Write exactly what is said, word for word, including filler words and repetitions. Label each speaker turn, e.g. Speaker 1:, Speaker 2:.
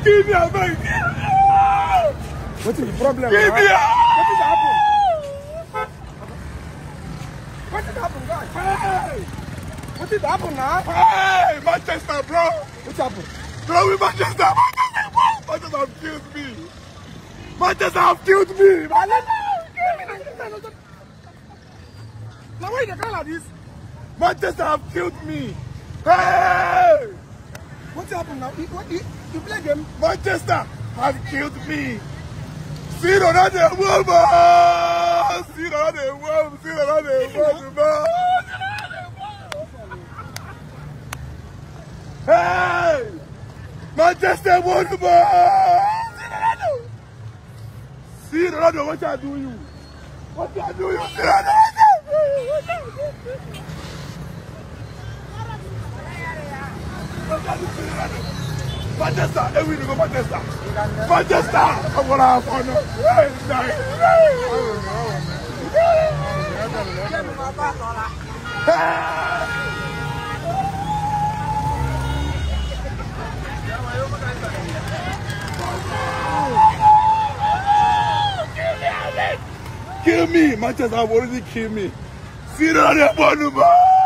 Speaker 1: Give me a bag.
Speaker 2: What is the problem?
Speaker 1: Give me a...
Speaker 2: What is happening? What is happening, guys?
Speaker 1: Hey!
Speaker 2: What is happening now?
Speaker 1: Hey! Manchester, bro!
Speaker 2: What's happened?
Speaker 1: Bro, we Manchester! Manchester, bro! Manchester have killed me! Manchester have killed me!
Speaker 2: Now why you call like this?
Speaker 1: Manchester have killed me! Hey!
Speaker 2: What's happened now? You, what, you, you play game?
Speaker 1: Manchester have killed me! See another woman! See another woman! See another woman! Hey! Manchester won the ball! See Ronaldo, what I do you? What I do you? See Ronaldo! Manchester, every day go Manchester. Manchester, I'm gonna have fun. Kill me, Manchester have already killed me. See that